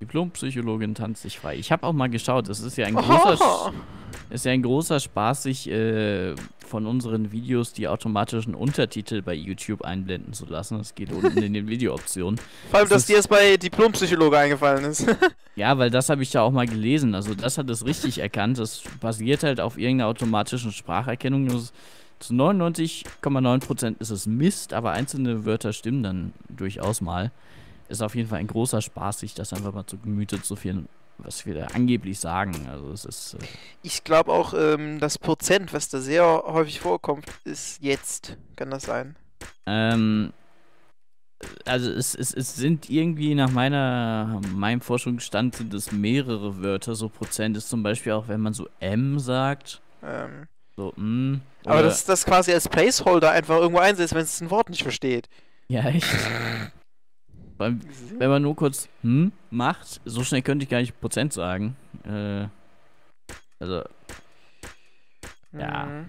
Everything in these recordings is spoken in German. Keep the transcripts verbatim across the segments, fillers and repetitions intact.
Diplompsychologin tanzt sich frei. Ich habe auch mal geschaut, es ist ja ein großer, Oh. ist ja ein großer Spaß, sich äh, von unseren Videos die automatischen Untertitel bei YouTube einblenden zu lassen. Das geht unten in den Videooptionen. Vor allem, Das dass dir es bei Diplompsychologe eingefallen ist. Ja, weil das habe ich ja auch mal gelesen. Also das hat es richtig erkannt. Das basiert halt auf irgendeiner automatischen Spracherkennung. Das ist, zu neunundneunzig Komma neun Prozent ist es Mist, aber einzelne Wörter stimmen dann durchaus mal. Ist auf jeden Fall ein großer Spaß, sich das einfach mal zu Gemüte zu führen, was wir da angeblich sagen. Also es ist... Äh Ich glaube auch, ähm, das Prozent, was da sehr häufig vorkommt, ist jetzt. Kann das sein? ähm, also es, es, es sind irgendwie nach meiner meinem Forschungsstand sind es mehrere Wörter. So Prozent ist zum Beispiel auch, wenn man so M sagt. Ähm, So, mm, aber oder- dass das quasi als Placeholder einfach irgendwo einsetzt, wenn es ein Wort nicht versteht. Ja, echt. Vor allem, wenn man nur kurz hm macht, so schnell könnte ich gar nicht Prozent sagen. Äh, also, ja. Mhm.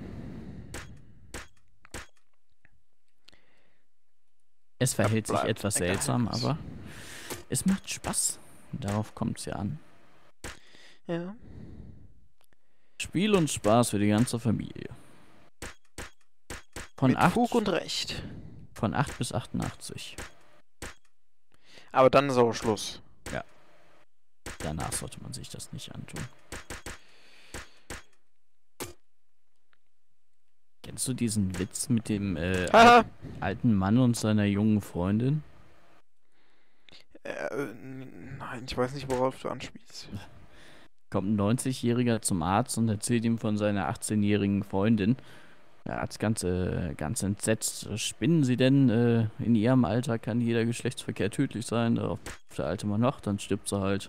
Es verhält sich bleibt etwas ein seltsam, Geheimnis. aber es macht Spaß. Darauf kommt es ja an. Ja. Spiel und Spaß für die ganze Familie. Von Mit acht, Fug und Recht. von acht bis achtundachtzig. Aber dann ist auch Schluss. Danach sollte man sich das nicht antun. Kennst du diesen Witz mit dem äh, Haha. al alten Mann und seiner jungen Freundin? Äh, nein, ich weiß nicht, worauf du anspielst. Kommt ein neunzigjähriger zum Arzt und erzählt ihm von seiner achtzehnjährigen Freundin. Der Arzt ganz, äh, ganz entsetzt. Spinnen Sie denn? Äh, in Ihrem Alter kann jeder Geschlechtsverkehr tödlich sein. Darauf der alte Mann noch, dann stirbt sie halt.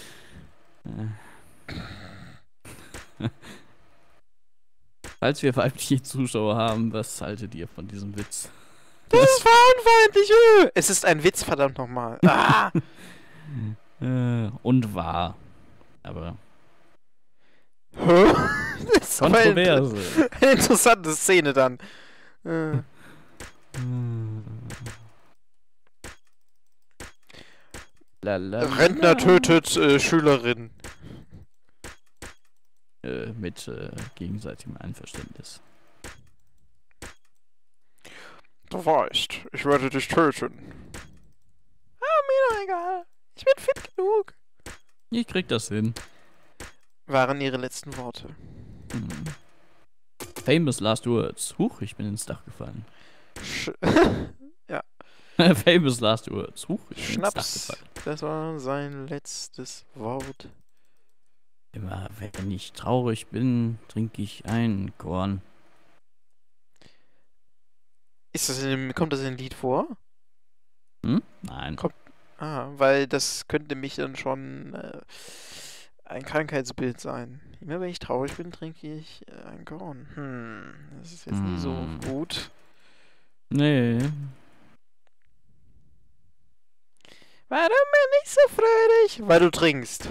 Äh. Falls wir weibliche Zuschauer haben, was haltet ihr von diesem Witz? Das ist frauenfeindlich! Äh. Es ist ein Witz, verdammt nochmal. Ah! äh, und wahr. Aber Hä? Das ist aber eine, Kontroverse. eine interessante Szene dann. Äh. Lalala. Rentner tötet äh, Schülerin. Äh, mit äh, gegenseitigem Einverständnis. Du weißt, ich werde dich töten. Ah, mir doch egal. Ich bin fit genug. Ich krieg das hin. Waren ihre letzten Worte. Hm. Famous last words. Huch, ich bin ins Dach gefallen. Sch Famous last words. Huch, ich bin ins Dach Schnaps. gefallen. Das war sein letztes Wort. Immer wenn ich traurig bin, trinke ich ein Korn. Ist das in dem, kommt das in dem Lied vor? Hm? Nein. Kommt- Ah, weil das könnte mich dann schon äh, ein Krankheitsbild sein. Immer wenn ich traurig bin, trinke ich äh, ein Korn. Hm, das ist jetzt nie so Hm. gut. Nee. Warum bin ich so fröhlich? Weil du trinkst.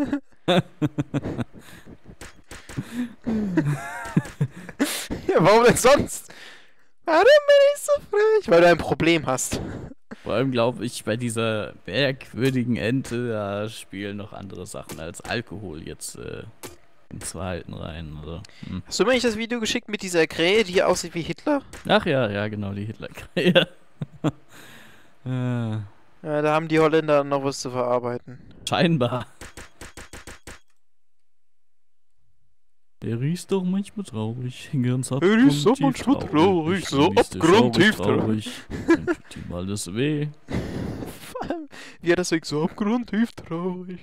Ja, warum denn sonst? Warum bin ich so fröhlich? Weil du ein Problem hast. Vor allem glaube ich, bei dieser merkwürdigen Ente, da spielen noch andere Sachen als Alkohol jetzt äh, ins Verhalten rein. Also, hm. Hast du mir nicht das Video geschickt mit dieser Krähe, die aussieht wie Hitler? Ach ja, ja, genau, die Hitlerkrähe. äh, Ja, da haben die Holländer noch was zu verarbeiten. scheinbar. Der riecht doch manchmal traurig, ganz riecht doch abgrundtief manchmal traurig, so Dann riecht er abgrundtief traurig. Dann tut ihm alles weh. Vor allem, wie er deswegen so abgrundtief traurig.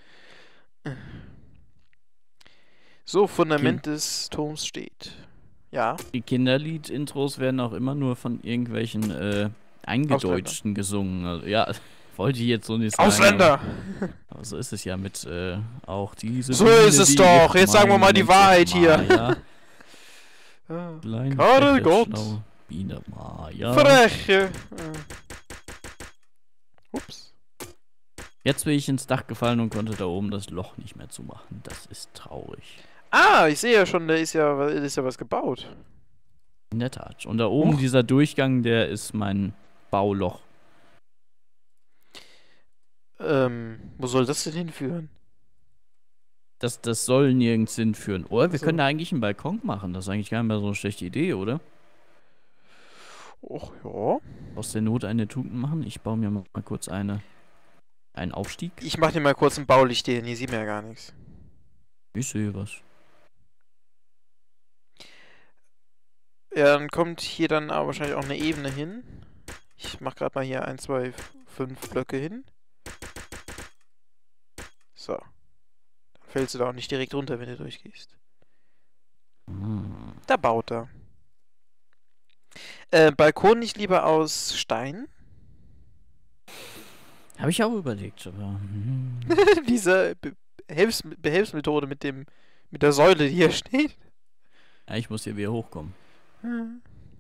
So, Fundament des Turms steht. Ja. Die Kinderlied-Intros werden auch immer nur von irgendwelchen äh, Eingedeutschten gesungen. Also, ja, wollte ich jetzt so nicht sagen. Ausländer! Aber, aber so ist es ja mit äh, auch diese. So Biene, ist es die doch. ich Jetzt sagen wir mal die meine, Wahrheit hier. Maja, Ah. kleine, Karel freche, Gott. schlaue Biene Maja. Freche! Ah. Ups. Jetzt bin ich ins Dach gefallen und konnte da oben das Loch nicht mehr zumachen. Das ist traurig. Ah, ich sehe ja schon, da ist ja, da ist ja was gebaut. In der Tat. Und da oben Huch. dieser Durchgang, der ist mein Bauloch. Ähm, wo soll das denn hinführen? Das, das soll nirgends hinführen. Oder wir So. können da eigentlich einen Balkon machen. Das ist eigentlich gar nicht mehr so eine schlechte Idee, oder? Och ja. Aus der Not eine Tugend machen. Ich baue mir mal kurz eine, einen Aufstieg. Ich mach dir mal kurz ein Baulicht hin, hier sieht man ja gar nichts. Ich sehe was. Ja, dann kommt hier dann aber wahrscheinlich auch eine Ebene hin. Ich mach gerade mal hier ein, zwei, fünf Blöcke hin. So. Dann fällst du da auch nicht direkt runter, wenn du durchgehst. Hm. Da baut er. Äh, Balkon nicht lieber aus Stein? Habe ich auch überlegt, aber. hm. Diese Be Behelfs Behelfsmethode mit dem mit der Säule, die hier steht. Ja, ich muss hier wieder hochkommen. Hm.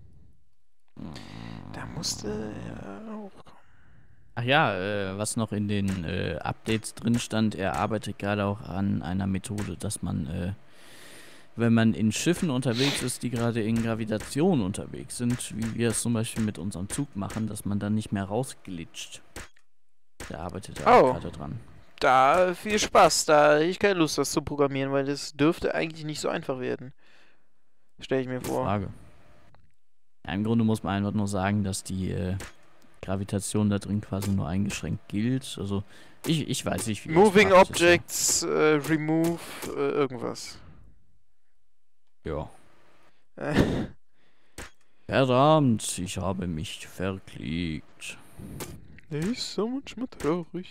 Da musste er hochkommen. Ach ja, äh, was noch in den äh, Updates drin stand, er arbeitet gerade auch an einer Methode, dass man, äh, wenn man in Schiffen unterwegs ist, die gerade in Gravitation unterwegs sind, wie wir es zum Beispiel mit unserem Zug machen, dass man dann nicht mehr rausglitscht. Der arbeitet da Oh. auch gerade dran. Da viel Spaß. Da hätte ich keine Lust, das zu programmieren, weil das dürfte eigentlich nicht so einfach werden. Stelle ich mir vor. Frage. Ja, im Grunde muss man einfach nur sagen, dass die äh, Gravitation da drin quasi nur eingeschränkt gilt. Also, ich, ich weiß nicht, wie das Moving praktisch ist. Objects, äh, Remove, äh, irgendwas. Ja. Äh, Verdammt, ich habe mich verklickt. der ist so manchmal traurig.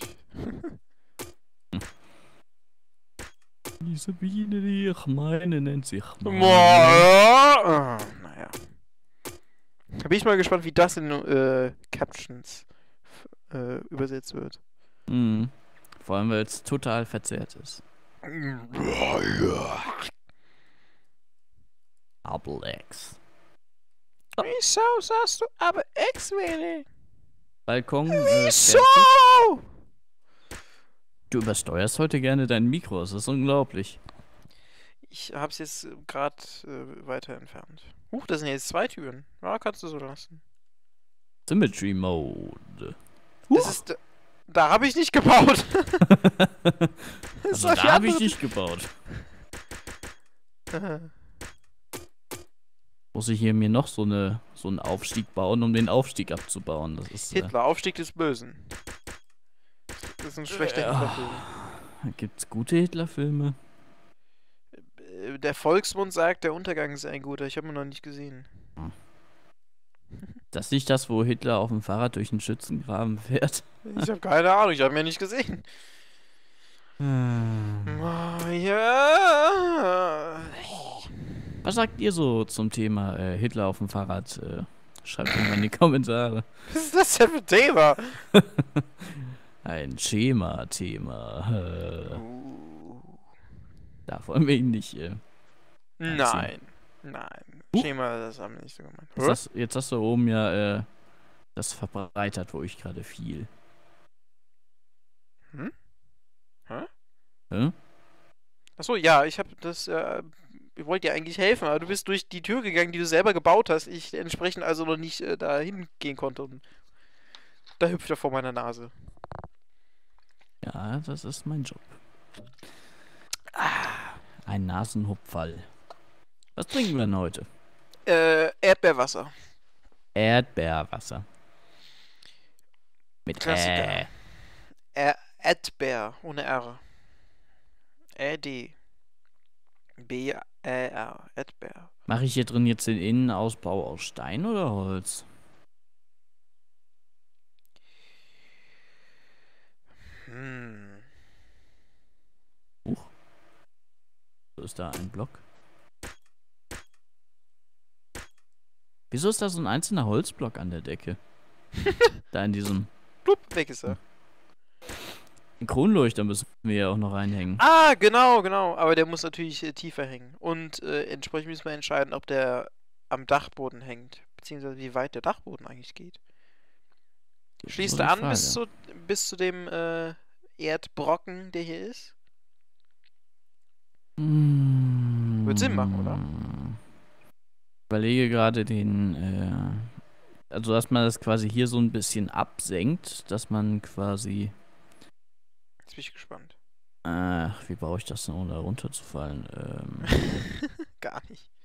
Diese Biene, die ich meine, nennt sich meine. Boah, äh, naja. Da bin ich mal gespannt, wie das in äh, Captions äh, übersetzt wird. Mhm. Vor allem, weil es total verzerrt ist. Double X. Wieso sagst du aber X-Welle? Balkon. Äh, Wieso? fertig. Du übersteuerst heute gerne dein Mikro, das ist unglaublich. Ich hab's jetzt gerade äh, weiter entfernt. Huch, das sind jetzt zwei Türen. Ja, kannst du so lassen. Symmetry Mode. Das ist. Da habe ich nicht gebaut. Das Also war die da habe ich andere- nicht gebaut. Äh, Muss ich hier mir noch so eine so einen Aufstieg bauen, um den Aufstieg abzubauen. Das ist. Äh, Hitler, Aufstieg des Bösen. Das ist ein schlechter Ja. Hitlerfilm. Gibt's gute Hitler-Filme? Äh, Der Volksmund sagt, der Untergang ist ein guter. Ich habe ihn noch nicht gesehen. Das ist nicht das, wo Hitler auf dem Fahrrad durch den Schützengraben fährt. Ich habe keine Ahnung, ich habe ihn ja nicht gesehen. Oh, ja. Was sagt ihr so zum Thema äh, Hitler auf dem Fahrrad? Äh, schreibt mir mal in die Kommentare. Was ist das denn für ein Thema? Ein Schema-Thema. Äh, Uh, da wollen wir ihn nicht. Äh, nein, nein. Huch. Schema, das haben wir nicht so gemeint. jetzt, hast, jetzt hast du oben ja äh, das verbreitert, wo ich gerade fiel. Hm? Hä? Hä? Achso, ja, ich habe das, äh, ich wollte dir eigentlich helfen, aber du bist durch die Tür gegangen, die du selber gebaut hast. Ich entsprechend also noch nicht äh, da hingehen konnte und da hüpft er vor meiner Nase. Ja, das ist mein Job. Ah, ein Nasenhupferl. Was trinken wir denn heute? Äh, Erdbeerwasser. Erdbeerwasser. Mit Klassiker. Ä. Er Erdbeer, ohne R. Ä D. B Ä R. Erdbeer. Mache ich hier drin jetzt den Innenausbau aus Stein oder Holz? Hm. So ist da ein Block. Wieso ist da so ein einzelner Holzblock an der Decke? Da in diesem Blub, weg ist er. Kronleuchter müssen wir ja auch noch reinhängen. Ah, genau, genau. Aber der muss natürlich äh, tiefer hängen. Und äh, entsprechend müssen wir entscheiden, ob der am Dachboden hängt. Beziehungsweise wie weit der Dachboden eigentlich geht. Schließt So er die an Frage. bis zu, bis zu dem äh, Erdbrocken, der hier ist? Wird Sinn machen, oder? Ich überlege gerade den, äh, also dass man das quasi hier so ein bisschen absenkt, dass man quasi Jetzt bin ich gespannt. Ach, wie baue ich das denn, ohne da runterzufallen? Ähm, Gar nicht.